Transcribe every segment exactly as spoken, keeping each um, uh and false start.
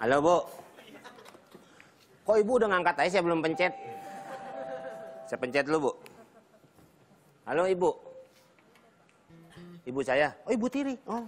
Halo, Bu. Kok Ibu udah ngangkat aja, saya belum pencet. Saya pencet dulu, Bu. Halo, Ibu. Ibu saya. Oh, Ibu Tiri. Oh.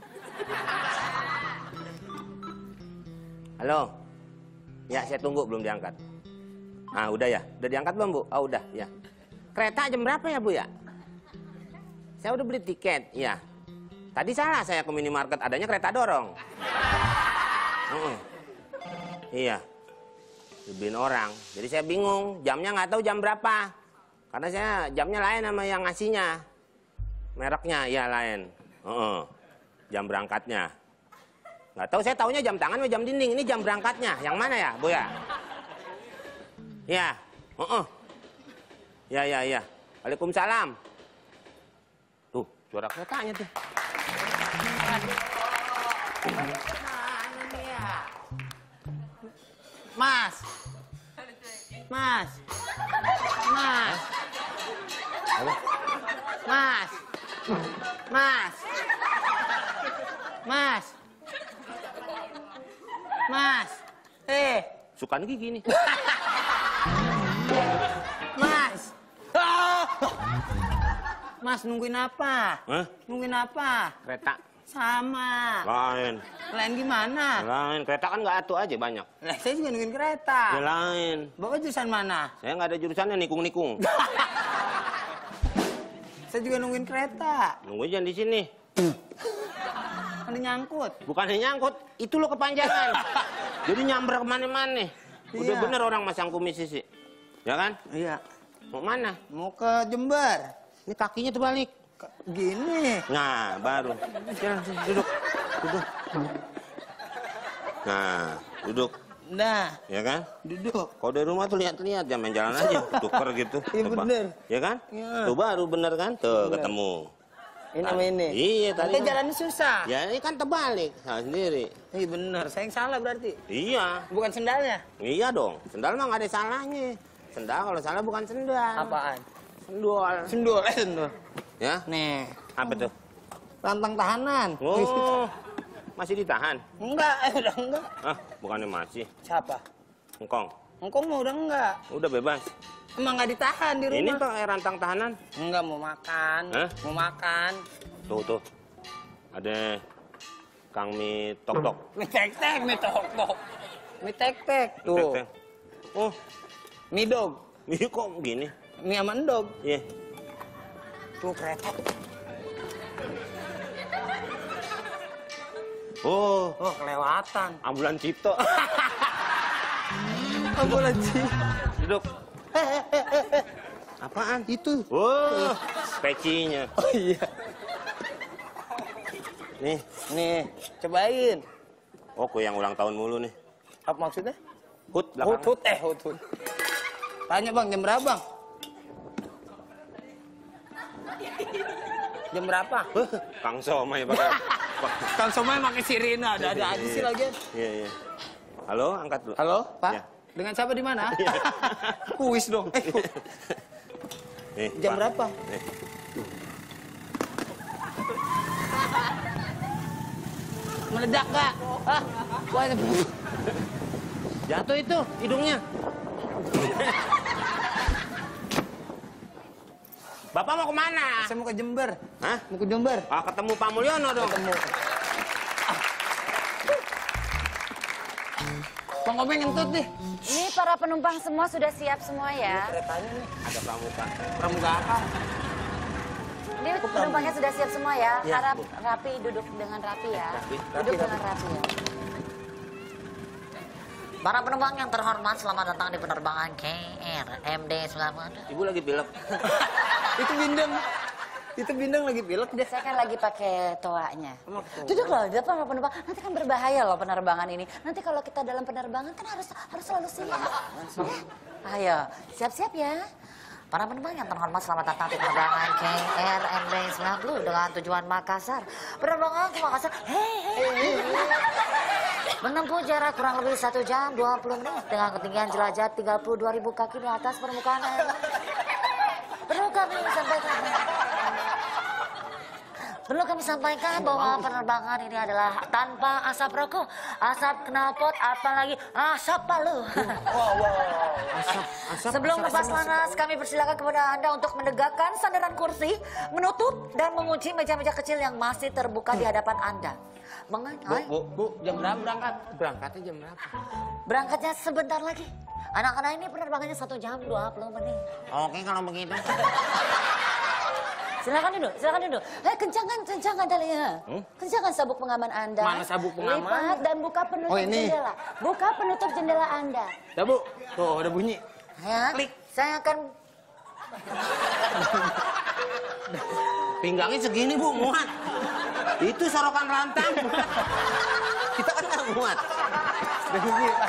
Halo. Ya, saya tunggu, belum diangkat. Ah, udah ya? Udah diangkat belum, Bu? Oh, udah, ya. Kereta jam berapa ya, Bu ya? Saya udah beli tiket, ya. Tadi salah saya ke minimarket, adanya kereta dorong. Uh, iya. Dibeliin orang. Jadi saya bingung, jamnya nggak tahu jam berapa. Karena saya jamnya lain sama yang ngasihnya. Mereknya, ya lain. Uh, jam berangkatnya. Nggak tahu, saya taunya jam tangan atau jam dinding. Ini jam berangkatnya. Yang mana ya, Bu ya? Ya. Uh, uh. Ya, ya, ya. Waalaikumsalam. Tuh, suara keretanya tuh. Mas. Mas. Mas. Halo? Mas. Mas. Mas. Mas. Eh. Suka gigi nih. Mas. Mas, nungguin apa? Hah? Nungguin apa? Kereta. Sama. Lain. Lain gimana? Lain. Kereta kan nggak atuh aja banyak. Lah, saya juga nungguin kereta. Ya lain. Bapak jurusan mana? Saya nggak ada jurusannya nikung-nikung. Saya juga nungguin kereta. Nunggu jangan di sini. Ada nyangkut. Bukannya nyangkut, itu lo kepanjangan. Jadi nyamber kemana-mana. Udah Iya. bener orang masang kumis sih. Ya kan? Iya. Mau mana? Mau ke Jember. Ini kakinya terbalik. Gini. Nah, baru. Jalan, sini, duduk. Duduk. Nah, duduk. Nah, Ya kan? duduk. Kalau dari rumah tuh lihat-lihat, jangan main jalan aja. Tuker gitu. Iya, Coba. bener. Ya kan? Iya. Tuh baru bener kan? Tuh, Bener. ketemu. Ini sama ini. Iya, tadi Tapi kan- jalannya susah. Ya, ini kan terbalik. Salah sendiri. Iya bener, saya yang salah berarti. Iya. Bukan sendalnya. Iya dong. Sendal mah nggak ada salahnya. Sendal kalau salah bukan sendal. Apaan? Sendal. Sendul, eh sendul. Ya? Nih, Apa tuh? lantang tahanan. Oh, masih ditahan? Enggak, eh udah enggak. Ah, bukannya masih. Siapa? Engkong. Engkau mau udah enggak. Udah bebas. Emang nggak ditahan di rumah. Ini tuh air rantang tahanan. Enggak mau makan. Hah? Mau makan. Tuh, tuh. Ada Kang Mi Tok Tok. Mie tek-tek, mie tok-tok. Mie tek-tek. Tuh. Tek Tek. Oh, Mie dog. ini kok begini? Mie sama endog. Iya. Tuh kereta. Oh, Oh, kelewatan. ambulan Cipto. Ambulansi. Duduk. Apaan? Itu. Oh, pecinya. Oh iya. Nih. Nih, cobain. Oh, kue yang ulang tahun mulu nih. Apa maksudnya? Hut Hut, belakang. hut, eh, hut, hut. Tanya bang, jam berapa bang? Jam berapa? Kang Somai pakai. Kang Somai pakai sirine, ada-ada aja sih lagi. Iya, iya. Halo, angkat dulu. Halo, Pak? Ya. Dengan siapa di mana? Kuis dong. Eh, ku- Nih, jam Pak. berapa? Nih. Meledak gak? Hah? Wah, ini- Jatuh itu hidungnya. Bapak mau kemana? saya mau ke Jember. Hah? Mau ke Jember. Ah, ketemu Pak Mulyono dong. Ketemu. Bang Obeng ngentut nih. Ini para penumpang semua sudah siap semua ya. Keretanya nih. Ada pramuka. Pramuka apa? Ini penumpangnya sudah siap semua ya. Ya, Harap Bu. rapi, duduk dengan rapi ya. Rapi, Duduk rapi, dengan rapi ya. Para penumpang yang terhormat, selamat datang di penerbangan K R M D sembilan puluh. Ibu lagi pilek. Itu bindeng. Itu bindeng lagi pilek dia. Saya kan lagi pakai toanya. Emang toa? Duduk loh, di depan penumpang. Nanti kan berbahaya loh penerbangan ini. Nanti kalau kita dalam penerbangan kan harus harus selalu siap. Ayo, siap-siap ya. Para penumpang yang terhormat, selamat datang di penerbangan K R M D sembilan puluh dengan tujuan Makassar. Penerbangan ke Makassar, hei, hei, hei. Menempuh jarak kurang lebih satu jam dua puluh menit dengan ketinggian jelajah tiga puluh dua ribu kaki di atas permukaan air. Perlu kami sampaikan Perlu kami sampaikan bahwa penerbangan ini adalah tanpa asap rokok, asap knalpot, apalagi asap palu. Wow, wow. Asap, asap, Sebelum asap, lepas asap, panas, kami persilakan kepada Anda untuk menegakkan sandaran kursi, menutup dan mengunci meja-meja kecil yang masih terbuka di hadapan Anda. Mengenai Bu, bu, jam berapa berangkat? Berangkatnya jam berapa? berangkatnya sebentar lagi. Anak-anak ini penerbangannya satu jam dua puluh menit. Oke kalau begitu. Silakan duduk, silakan duduk. Eh, kencangkan, kencangkan talinya. Hmm? Kencangkan sabuk pengaman Anda. Mana sabuk pengaman? Lipat dan buka penutup Oh, ini. jendela. Buka penutup jendela Anda. Dah, Bu. Tuh, udah bunyi. Ya, saya akan Pinggangnya segini bu, muat. Itu sorokan rantang. Kita kan nggak muat. Udah bunyi, Pak.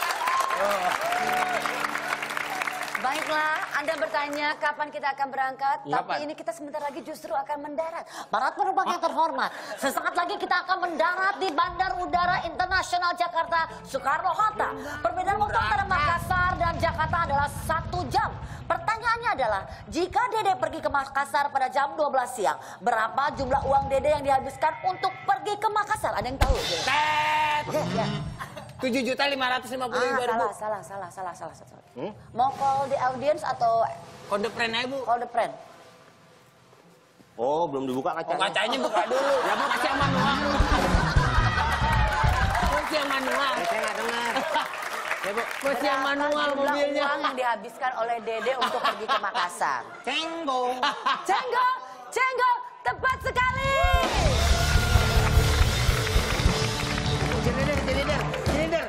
Baiklah, Anda bertanya kapan kita akan berangkat, Kapan? tapi ini kita sebentar lagi justru akan mendarat. Para penumpang yang terhormat, sesaat lagi kita akan mendarat di Bandar Udara Internasional Jakarta Soekarno-Hatta. Perbedaan waktu antara Makassar dan Jakarta adalah satu jam. Pertanyaannya adalah, jika Dede pergi ke Makassar pada jam dua belas siang, berapa jumlah uang Dede yang dihabiskan untuk pergi ke Makassar? Ada yang tahu? Tet! Ya, ya. tujuh juta lima ratus lima puluh ribu, Ah, Bu. salah, salah, salah, salah, salah, salah. Hmm? Mau call the audience atau Kode friend aja, Bu. call the friend? Oh belum dibuka Oh, kacanya. kacanya buka dulu. Ya, Bu, kasih yang manual. Kasih yang manual. Eh, saya nggak dengar. Ya, Bu. Kasih yang manual Jumlah mobilnya. uang yang dihabiskan oleh Dede untuk pergi ke Makassar. Cenggong. Cenggol, cenggol, tepat sekali. Cheerleader, cheerleader, cheerleader.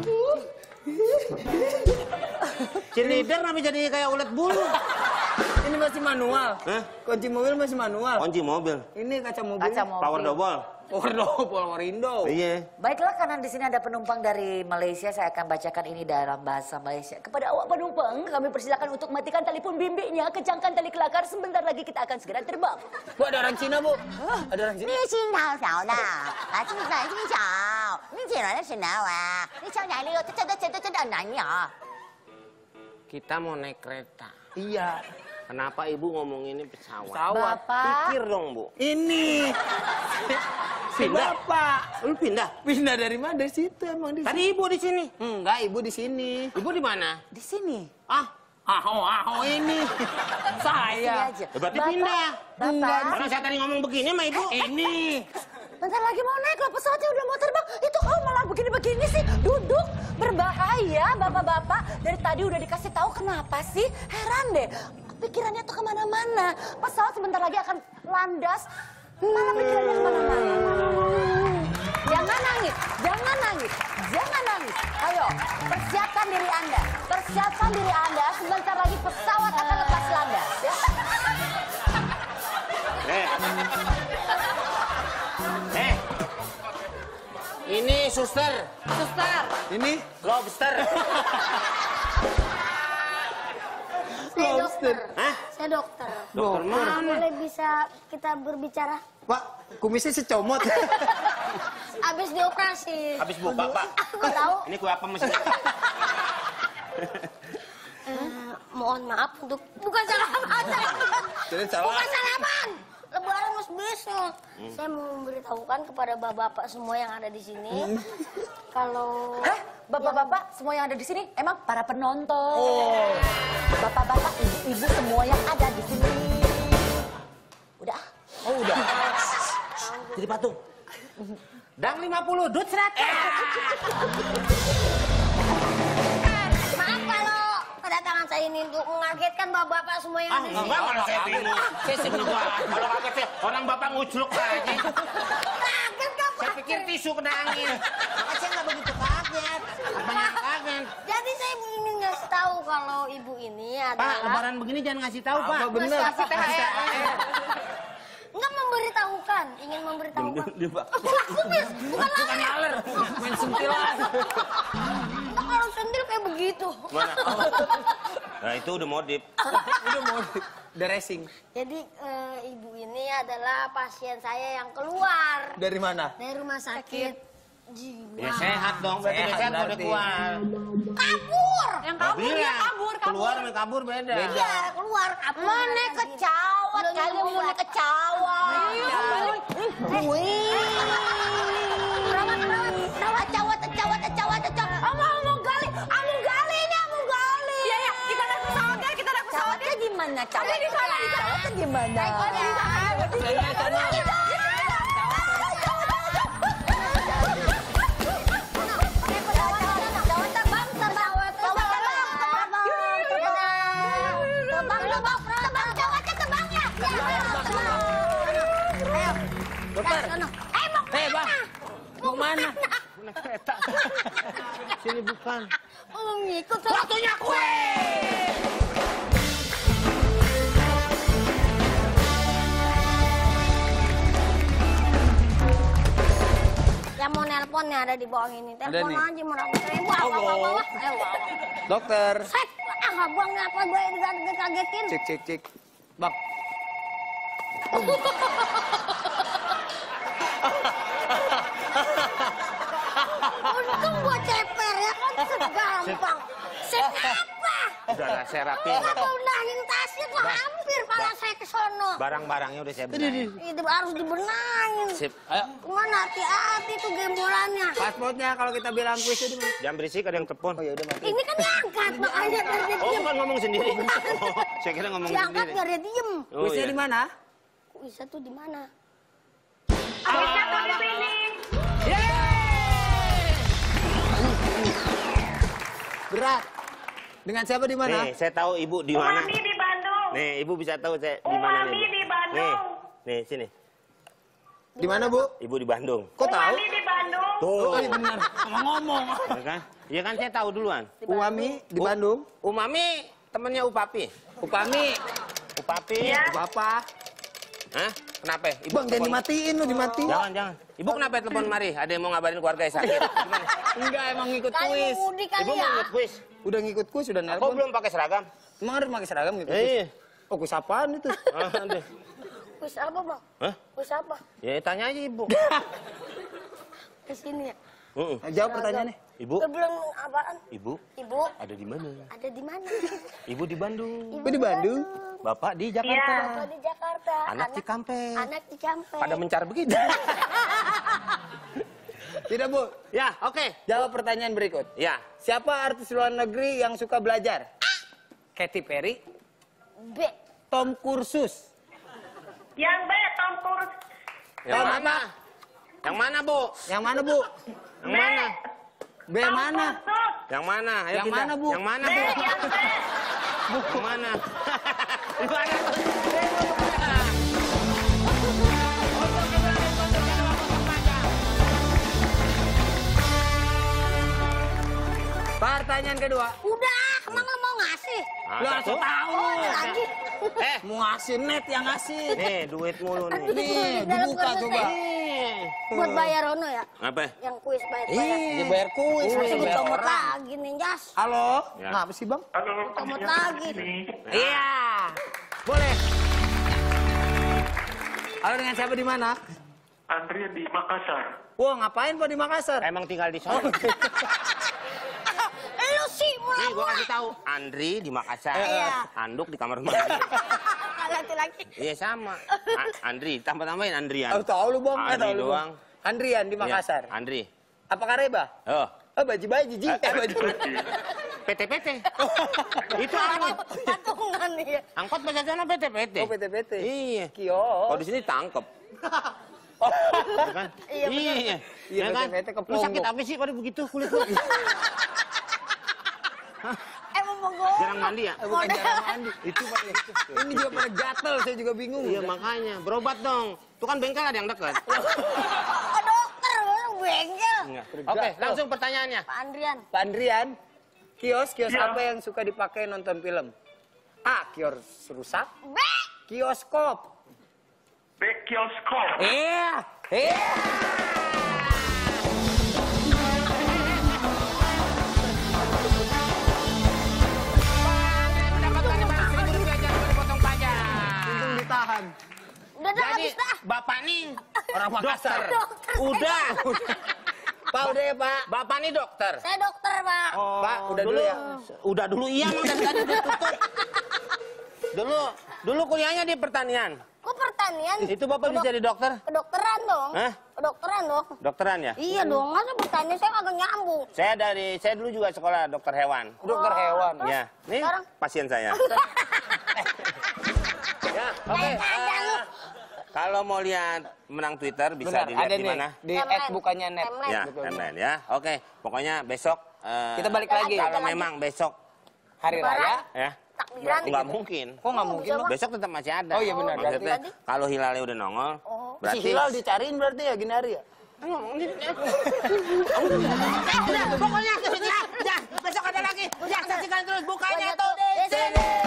Cheerleader tapi jadi kayak ulet bulu. Ini masih manual. Hah? Kunci mobil masih manual. Kunci mobil. Ini kaca mobil. Kaca mobil. Power double. Power double, Warindo. Iya. Baiklah, karena di sini ada penumpang dari Malaysia, saya akan bacakan ini dalam bahasa Malaysia. Kepada awak penumpang, kami persilakan untuk matikan telefon bimbitnya, kencangkan tali kelakar, sebentar lagi kita akan segera terbang. Bu, ada orang Cina, Bu. Ada orang Cina. 你新头条的，啊，今早今早，你进来的是哪啊？你小奶奶，这这这这这这哪呀？ Kita mau naik kereta. Iya. Kenapa ibu ngomonginnya pesawat? Pesawat. Bapak, Pikir dong bu. Ini. Si Pindah? Bapak. Lu pindah? Pindah dari mana? Dari situ emang di Tadi ibu di sini. Enggak, Ibu di sini. Ibu di mana? di sini. Ah, Aho, aho ini. Sini Saya. aja. ya berarti Bapak, pindah. Bapak, Karena saya tadi ngomong begini sama ibu. Ini. bentar lagi mau naik loh, pesawatnya udah mau terbang. Itu kau malah begini-begini sih, duduk. Berbahaya, bapak-bapak. Dari tadi udah dikasih tahu kenapa sih? Heran deh. Pikirannya tuh kemana-mana. Pesawat sebentar lagi akan landas. Malah pikirannya kemana-mana. Jangan nangis, jangan nangis, jangan nangis. Ayo, persiapkan diri Anda. Persiapkan diri Anda. Sebentar lagi pesawat akan lepas landas. Ya. Eh. Eh. Ini suster. Suster. Ini. Lobster. Saya dokter. Hah? Saya dokter. Dokter mana? Boleh bisa kita berbicara? Pak, kumisnya secomot. Habis dioperasi. Habis buka pak. Aku tahu. Ini kue apa mesin? Eh, mohon maaf untuk bukan salaman, salaman. Jadi salah. Bukan salaman. Lebaran mas besok. Saya mau memberitahukan kepada bapak-bapak semua yang ada di sini kalau Hah? Bapak-bapak semua yang ada di sini emang para penonton. Oh. Bapak-bapak, ibu-ibu semua yang ada di sini. Udah. Oh, udah. Jadi patung. Dang lima puluh, dut seratus. maaf kalau kedatangan saya ini untuk mengagetkan bapak-bapak semua yang Ah, ada di sini. enggak kalau saya bingung. Saya seneng banget. Kalau kaget saya, orang bapak ngucluk aja. Kaget gak Saya Pak? pikir tisu kena angin. Makanya saya nggak begitu kaget. Banyak kaget. Jadi saya ingin ngasih tahu kalau ibu ini Pak, adalah lebaran begini jangan ngasih tahu, Pak. Apa bener? Kasih T H R. Enggak memberitahukan, ingin memberitahukan. Pak. Kubis, bukan Bukan laler. Main sentilan. Enggak kalau sentil kayak begitu. Mana? Nah, itu udah modif. Udah mau dressing. Jadi eh, ibu ini adalah pasien saya yang keluar Dari mana? dari rumah sakit jiwa. Ya sehat dong, berarti Sehat sehat udah berarti. keluar. Kabur. Yang Nggak kabur dia bilang. kabur, kabur. Keluar sama kabur beda. Iya, keluar kabur. Mana Lagi. kacau Gawat kali mau naik ke cawat. Wih. Perawat, perawat, perawat, cawat, cawat, cawat, cawat. Amung, amung gali, amung gali ini, amung gali. Iya, iya, kita naik pesawat ya, kita naik pesawat ya. Gimana cawat? Di sana, di sana gimana? Naik sana. Dokter. Eh, mau Eh, Bang. Mau mana? Naik kereta. Sini bukan. mau ngikut. Waktunya kue. Yang mau nelpon nih ada di bawah ini. Telepon nih. aja mau nelpon. Eh, wah, wah, wah, wah. Eh, wah, wah. Dokter. Set, ah, buang apa gue dikaget-kagetin. Cek, cek, cek. Bang. Untung gue ceper ya kan segampang. Set apa? Udah lah, saya rapi. Gue benahin tasnya tuh hampir pala saya ke sono. Barang-barangnya udah saya benahin. Itu harus dibenahin. Sip. Ayo. Kemana hati-hati tuh gembolannya. Pasportnya kalau kita bilang kuis itu di mana? Jangan berisik, ada yang telepon. Oh ya udah mati. Ini kan diangkat makanya biar dia Oh, diem. bukan ngomong sendiri. Oh, saya kira ngomong Diangkat sendiri. biar dia diem. Oh, Kuisnya iya. di mana? Kuisnya tuh di mana? Berat. Dengan siapa di mana? Nih, saya tahu ibu di mana. Umami di Bandung. Nih, ibu bisa tahu saya di mana nih. Umami Bu. di Bandung. Nih, nih sini. Di mana, Bu? Ibu di Bandung. Kok tahu? Umami di Bandung. Tuh. Oh, iya benar. Ngomong-ngomong. Ya kan? Ya kan saya tahu duluan. Uami di Bandung. Umami temennya Upapi. Upami. Upapi. Iya. Bapak. Hah? Kenapa? Ibu Bang, jangan telepon- dimatiin lu, dimatiin. Jangan, jangan. Ibu kenapa telepon mari? Ada yang mau ngabarin keluarga yang sakit. Gimana? Enggak, emang ngikut Kali kuis. mau mudik kali Ibu ya. mau ikut kuis? Udah ngikut kuis, udah Kok nelpon. belum pakai seragam? Emang harus pakai seragam ngikut Eh, kuis? iya. Oh, kuis apaan itu? Ah, aduh. Kuis apa bang? Hah? Kuis apa? Ya tanya aja ibu. Di sini ya. Heeh. Nah, jawab pertanyaannya. Ibu, Gue bilang apaan? ibu Ibu ada di mana? ada di mana? Ibu di Bandung. Ibu di Bandung. Bapak di Iya. Jakarta. Bapak di Jakarta. Anak Cikampek. Anak Cikampek. Pada mencar begitu. Tidak, Bu. Ya, oke. Jawab pertanyaan berikut. Ya. Siapa artis luar negeri yang suka belajar? Katy Perry, B. Tom Kursus. Yang B, Tom Cruise. Yang Tom mana? Yang mana, Bu? Yang mana, Bu? Yang mana? B mana? Khusus. Yang mana? Ayo Yang pindah. mana, Bu? Yang mana, B, Bu? yang B. Yang mana? Yang mana? Pertanyaan kedua. Udah, emang lo mau ngasih? Ah, Lu satu. harus tahu. Oh, lagi. Eh, Mau ngasih net yang ngasih. nih duit mulu nih. Nih, Dalam dibuka kursus coba. Nih. Buat bayar Ono ya? Apa? Yang kuis bayar-bayar. Ih, dibayar kuis. Masih masa bayar dikomot orang. lagi nih, Jas. Halo? Ya. Ngapa sih, Bang? Halo, Komot kondisinya lagi. begini. Iya. Boleh. Halo, dengan siapa di mana? Andri di Makassar. Wah, ngapain Pak di Makassar? Emang tinggal di sana. Lu sih Nih, gua mula-mula. kasih tahu. Andri di Makassar. Iya. Anduk di kamar mandi. Laki-laki. Iya sama. A- Andri, tambah-tambahin Andrian. Tahu tahu lu, Bang. Eh, Andri tahu lu, doang. Bang. Andrian di Iya, Makassar. Andri. Apakah Reba? Oh. Oh, baji-baji, Ji. Eh, baju. P T P T. Itu angkot. Patungan ya. Angkot bahasa sana P T P T. Oh, P T P T. Iya. Kios. Oh, di sini tangkep. Iya kan? Iya, bener. Iya. Iya, Ya kan? P T P T ke Lu sakit Ponggok. apa sih pada begitu kulit lu? Emang mogok. Jarang mandi ya? Eh, bukan jarang mandi. Itu Pak. Ini juga pada gatel, saya juga bingung. Iya makanya, berobat dong. Tuh kan bengkel ada yang dekat. Oh, dokter, orang bengkel. Enggak. Oke, langsung pertanyaannya. Pak Andrian. Pak Andrian, kios kios Iya. apa yang suka dipakai nonton film? A. Kios rusak. B. Kioskop. B, Kioskop. Iya. Iya. Pendapatan bang seribu rupiah jangan dipotong pajak. Untung ditahan. Udah dah Jadi habis dah. bapak nih Orang Makassar. Dokter. udah. Pak udah ya Pak. Bapak nih dokter. Saya dokter, Pak. Pak udah dulu ya. Udah dulu iya emang dari tadi udah tutup. Dulu Dulu kuliahnya di pertanian. Kok pertanian? Itu Bapak bisa jadi dokter? Kedokteran dong. Hah? Kedokteran dong. Dokteran ya? Iya dong, masa pertanian saya kagak nyambung. Saya dari saya dulu juga sekolah dokter hewan. Dokter hewan. Ya, nih Sekarang? pasien saya. Ya, oke. Kayak ada lu. eh, kalau mau lihat menang Twitter bisa Benar, dilihat ada di nih. mana? Di Timeline. at bukannya net. Timeline. Ya, Betul. timeline ya. Oke, pokoknya besok eh, Kita balik lagi. kalau memang besok Hari raya. ya. Takbiran. Nggak mungkin. Kok nggak mungkin? Bang? Besok tetap masih ada. Oh, iya benar. Maksudnya kalau hilalnya udah nongol, Oh. Si berarti hilal dicariin berarti ya gini hari ya? Pokoknya ya, ya, besok ada lagi. Ya, saksikan terus bukanya tuh di sini.